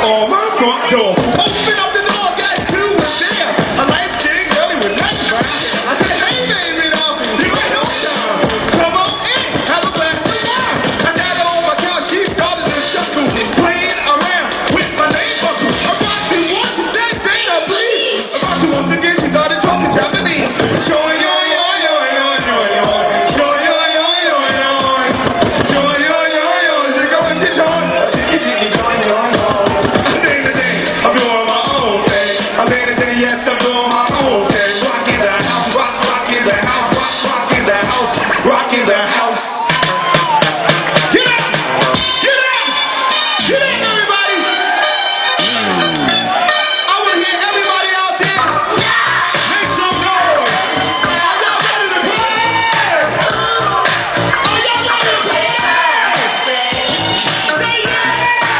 on my front door. Open up the door, guess who was there? A light-skinned girlie with nice brown hair. I said, hey baby, now you right on time. Come on in, have a glass of wine. I sat on my couch, she started to chuckle, playing around with my name buckle. About to watch, she said, Dana, please. About to once again, she started talking Japanese. Showing yo yo yo yo yo yo. Showing yo yo yo yo. Showing yo yo yo. She going to join. Chicky join yo yo. I'm doing my own thing. I'm in the yes, I'm doing my own thing. Rocking the house, rocking the house, rocking the house, rocking the house. Get up! Get up! Get up, everybody! I want to hear everybody out there make some noise. Are y'all ready to play? Are y'all ready to play? Say yeah!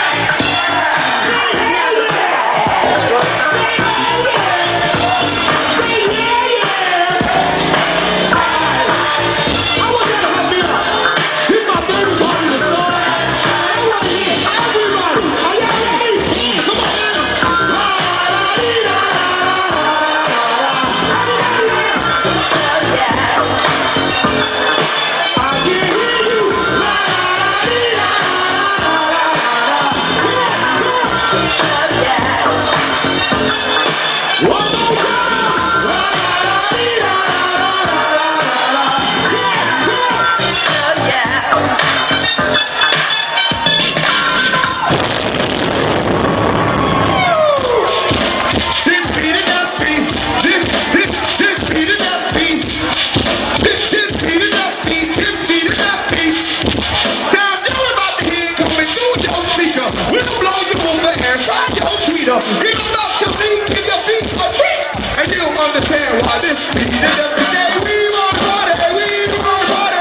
You don't know your feet, give your feet a treat, and you'll understand why this beat is every day. We wanna party, we wanna party.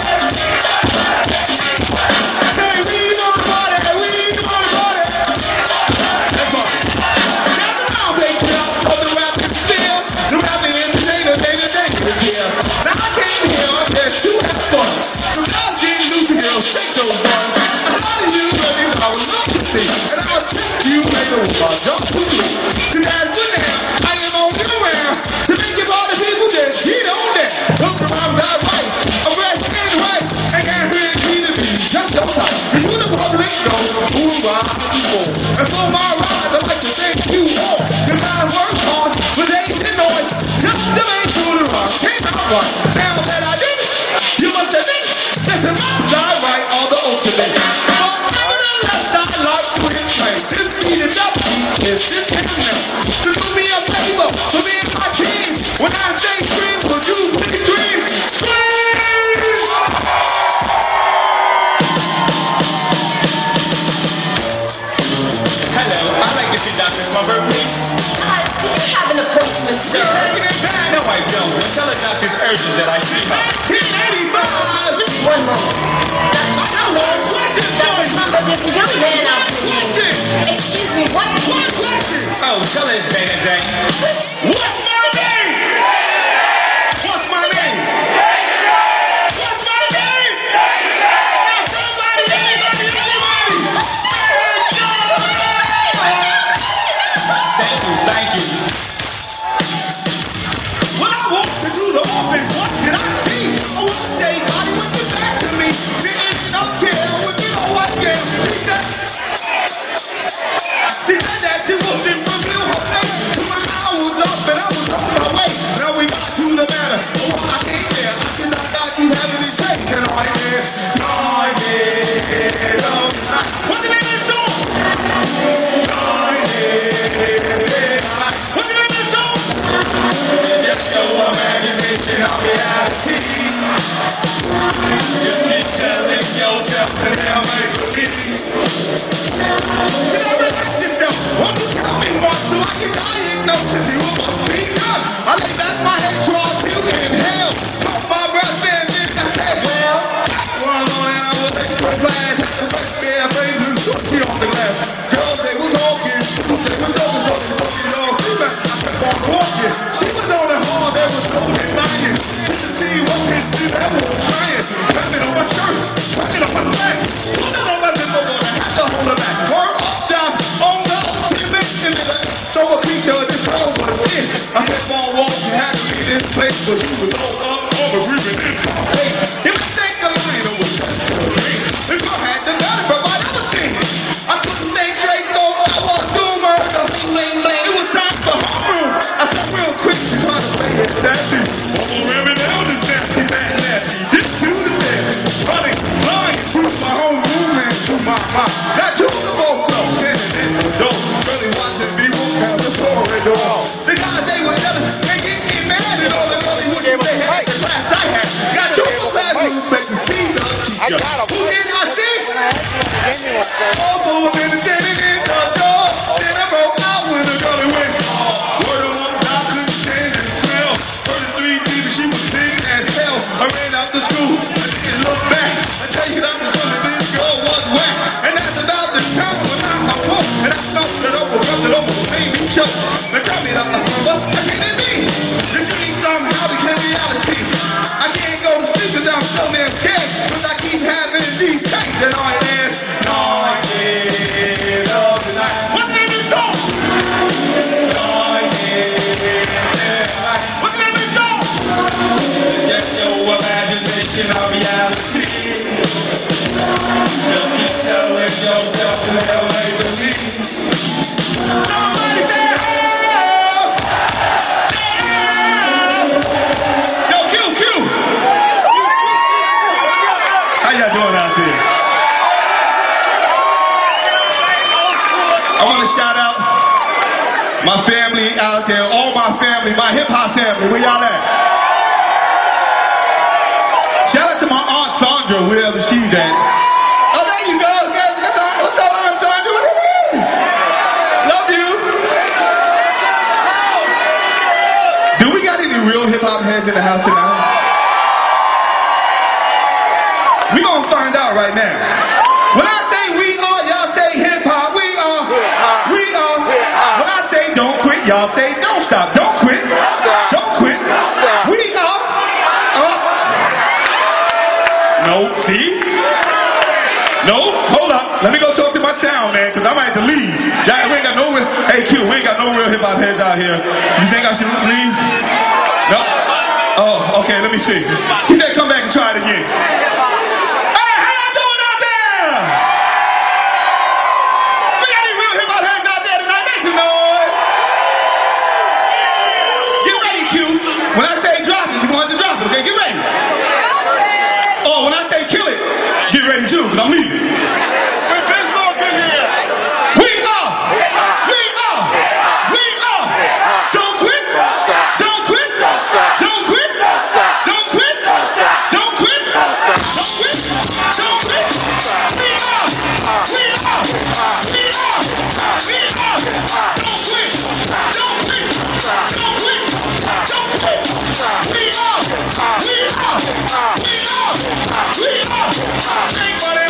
Hey, we wanna party, we wanna party. That's fun. Gather round, patriots of the rapping still. The rapping entertainer, Dana is here. Now I came here just to have fun. So y'all get loose and girls, shake those ones. A lot of you really I would love to see, and I'll check you later with my jump. And for my ride, I'd like to thank you all. Cause I worked hard with days and noise just to make sure the rhyme came out right. Now that I did it, you must admit that the rhymes I write are the ultimate. But nevertheless, I like to explain. This beat is up, is this now. So do me a favor for me and my team. When I say scream, would you please scream? Scream! Hello, I'd like to see Dr. Smumber, please. Do you have an appointment, sir? No, I don't. Tell the doctor's urgent that I see her. 1985! Just one moment. Dr. Smumber, there's a young man out here. Excuse me, what? Oh, tell us, Dana Day. What's my name? What's my name? What's my name? Now somebody name everybody! Thank you. When I walked into the office, what did I see? A one-day body with the back to me. Sitting up chair with me on white game. She said that she wasn't reveal her face. My eye was up and I was on my way. Now we got to the matter. Oh, I can't bear. I cannot got you having these days. And right there, what's the name of the song? What's the name of the song? Just show imagination, I'll be out of tea. Just keep telling yourself that I'll make a beat. Should I relax yourself? One more coming once so I can diagnose if you must be good. I lay back my head, draw till inhale. Pump my breath in, then I said, well, one morning I was extra glad. The first day I played new sushi on the glass. Girls, they was talking, they was talking all through that. I kept on walking. She was on the hall, there was no denying. Just to see what his dude ever was trying. Tapping on my shirt, tapping on my back. Put it on my nipple, but I had to hold it back. We're up, down, on the but she was all up on the grooving in my face. If I think the line was if I had the gun, but I never seen it. I couldn't think straight, though I was doing murder. It was time for homeroom. I said real quick, she tried to say it nasty. Over every now and then, nasty, that nasty. This to the bed, running, lying through my home room and through my mouth. That to the both flow, standing in the door, really watching me walk down the corridor. The guys, they were jealous, they get mad at all the girlie would they had the class I had. Got two classrooms, make the see the teacher. Who did I see? All moving and standing in the door. Then I broke out when the girlie went. Word of mouth, I couldn't stand the smell. First 3 people, she was big as hell. I ran out the school, I didn't look back. I tell you that this girl was whack. And that's about the time when I woke. And I felt it over, made me choke. Now tell me that what's the hell it mean? The dream somehow became reality. I can't go to sleep because I'm so damn scared. Cause I keep having these tanks and all it is. What's the name of the song? What's the name of the song? Just your imagination of reality. Just keep telling yourself the hell ain't the me. Somebody say help! Yo, Q! How y'all doing out there? I want to shout out my family out there, all my family, my hip-hop family. Where y'all at? Shout out to my Aunt Sandra, wherever she's at. Oh, there you go. What's up, Aunt Sandra? What it is? Love you. Do we got any real hip-hop heads in the house tonight? We gonna find out right now. When I say we are, y'all say hip-hop. We are. When I say don't quit, y'all say don't stop. Don't quit. Don't quit. We are. No, see? No, hold up. Let me go talk to my sound man, because I might have to leave. Yeah, we ain't got no real, hey Q, we ain't got no real hip-hop heads out here. You think I should leave? No? Oh, okay, let me see. He said come back and try it again. Hey, how y'all doing out there? We got any real hip-hop heads out there tonight? Make some noise. Get ready, Q. When I say drop it, you're going to have to drop it, okay? Get ready. Oh, when I say kill it, get ready too, because I'm leaving. We are. Don't quit. Don't quit. Don't quit. Don't quit. Don't quit. Don't quit. Don't quit. We are. Don't quit. Don't quit. Don't quit. Don't quit. We are. Make money.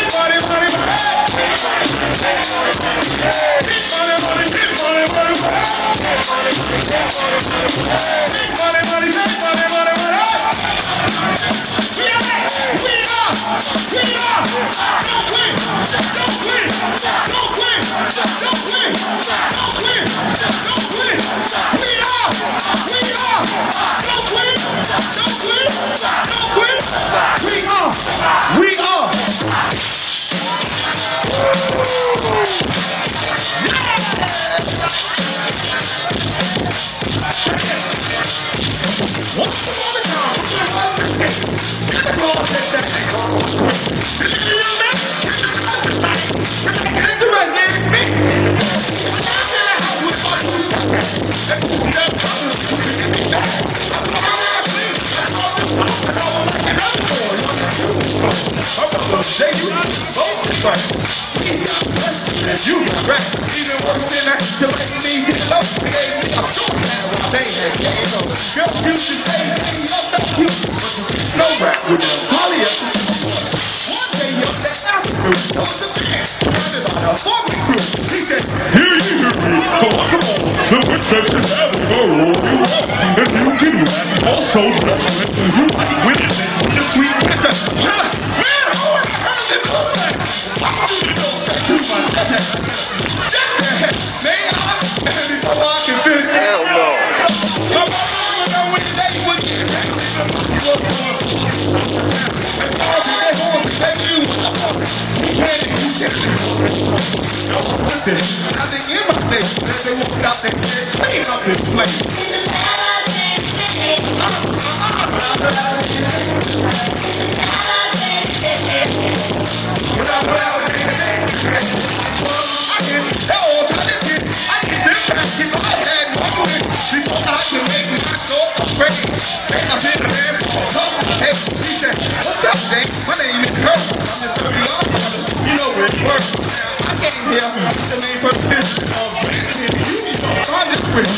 We are. You got rap, even worse than that. You make me hit low, they gave me a short man. They had game on. Girls used to say, hey, yo, thank you. But you see no rap with them. Holly up. One day, yo, that African was the man. Surrounded by a farming crew. He said, hear me. Come on. The princess is having a roll you up. If you can rap, also dress with you. With it, with the sweet pepper. Shut up. Man, who is hurting all that? May I? Before I can fit. Hell no. Come on, when they would stage. And as they walked out, they said, clean up this place. What's up, Dave? My name is Kurt. I'm the 30 You know where it works. I came here with the main purpose of ranching you on this bridge.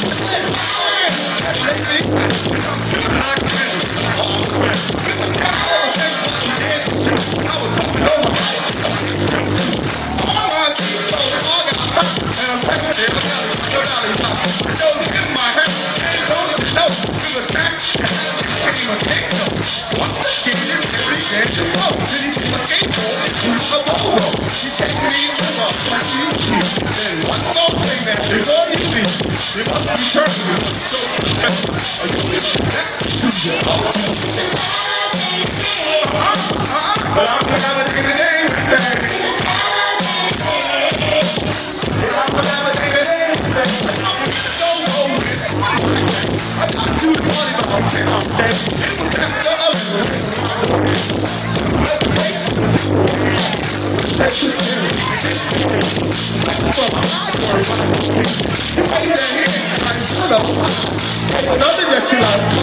Another that you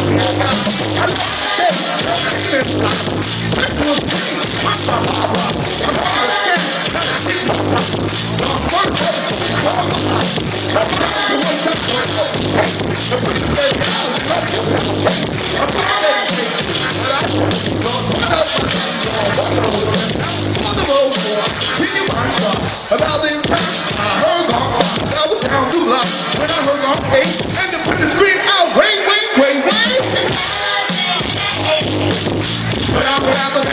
about the I heard I was down too loud when I heard on 8 and to put the screen out. Wait. But I'm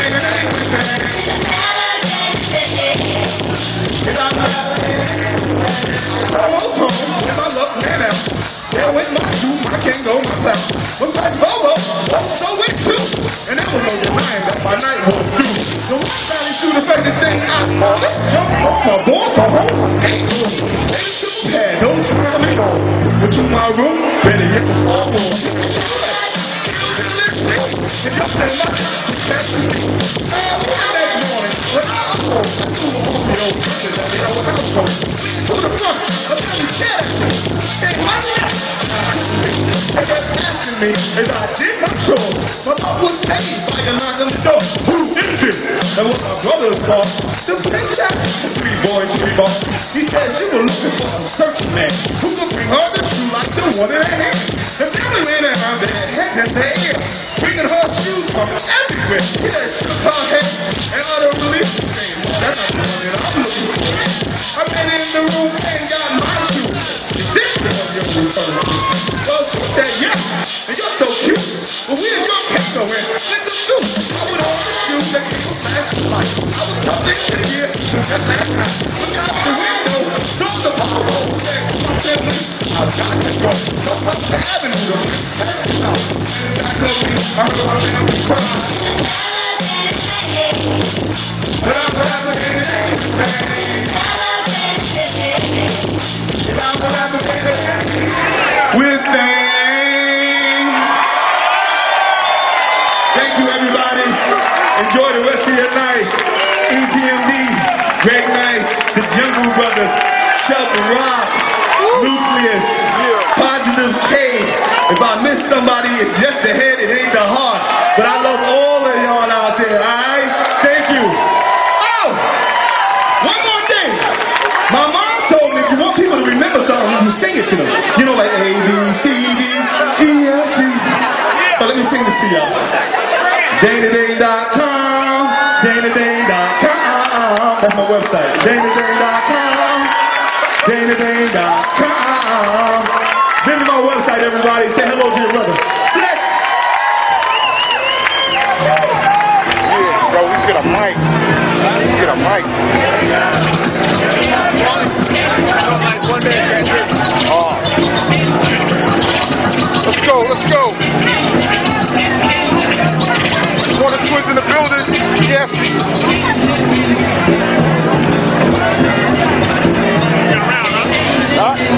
almost home with my luck ran out. There went my shoe, I can't go my clout. But my Bobo, so went too. And there was no denying that my night was due. So I finally threw the fact that thing I jumped on my board for home. Had no time at all. Went to my room, better yet, all more. Me as I did my chore, my mom was paid by a knock on the door. Who is it? That was my brother's fault. The princess, 3 boys, 3 balls. He said she was looking for a searching man who could bring her the shoe like the one in her hand. The family ran around their head and their ear, bringing her shoes from everywhere. He had shook her head and uttered relief. That's not the one that I'm looking for. I ran in the room and got my shoe. This was your return. Well, she said yes. And you're so cute. But where's your cake going? Let them do. I would all the shoes that came from last life. I was coming in here at last night. Look out the window. Throw the ball over there. I've got to go. Jump up the avenue. Back up me. I heard my family cry. But I'm rapping with thank you, everybody. Enjoy the rest of your night. EPMD, Greg Nice, the Jungle Brothers, Shelton Rock, Nucleus, Positive K. If I miss somebody, it's just the head, it ain't the heart. But I love all of y'all out there, alright? Thank you. Oh! One more thing. My mom told me if you want people to remember something, you sing it to them. You know, like A, B, C, D, E, F, G. So let me sing this to y'all. DanaDane.com, DanaDane.com. That's my website. DanaDane.com, DanaDane.com. Visit my website, everybody. Say hello to your brother. Bless. Yeah, bro, we just get a mic. Let's get a mic. Let's go, let's go. Water Twins in the building. Yes. Huh?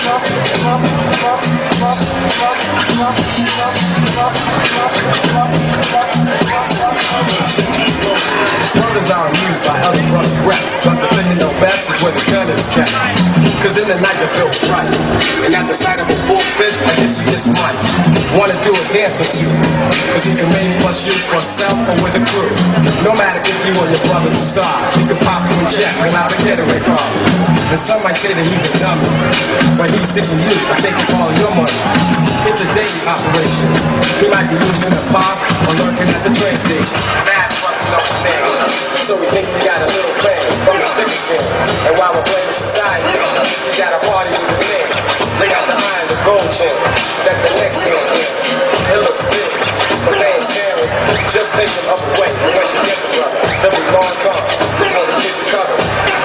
Brothers are amused by other brothers' reps, but the thing you know best is where the gun is kept. Cause in the night you feel fright, and at the sight of a full fit, I guess you just might wanna do a dance or two. Cause he can maybe bust you for self or with a crew. No matter if you or your brother's a star, he can pop you a jet without a getaway car. And some might say that he's a dummy, but he's sticking you for taking all your money. It's a daily operation. He might be losing a pop or lurking at the train station. Mad fucks don't stand. So he thinks he got a little fame from the sticker thing. And while we're playing society, he got a party with his name. They got the iron, the gold chain that the next man's wearing. It looks big, but they ain't staring. Just thinking of a way we went to get the brother. Then we long gone before the kids cover.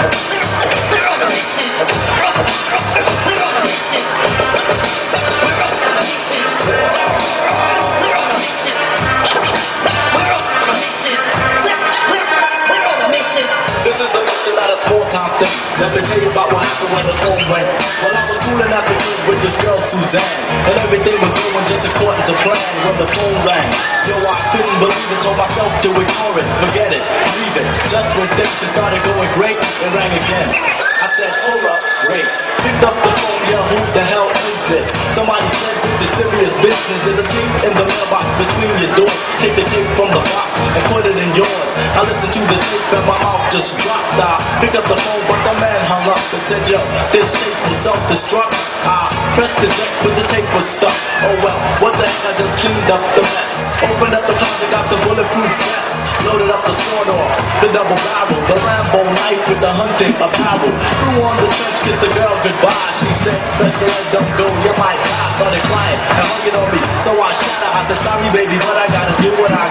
This is a mission, not a small time thing. Let me tell you about what happened when the phone rang. Well, I was cooling at the crib with this girl Suzanne, and everything was going just according to plan when the phone rang. Yo, I couldn't believe it, told myself to ignore it, forget it, leave it. Just when things just started going great, it rang again. I said, hold up, wait. Picked up the phone, yeah, who the hell is this? Somebody said this is serious business. And the tape in the mailbox between your doors. Take the tape from the box and put it in yours. I listened to the tape and my mouth just dropped. I picked up the phone, but the man hung up and said, yo, this tape was self-destruct. I pressed the deck, but the tape was stuck. Oh well, what the heck, I just cleaned up the mess. Opened up the closet, got the bulletproof vest. Loaded up the sawed-off, the double barrel, the Rambo knife with the hunting apparel. Threw on the trench, kissed the girl goodbye. She said, special ed, don't go, you might die. Started crying and hugging on me, so I shot her. I said, sorry baby, but I gotta do what I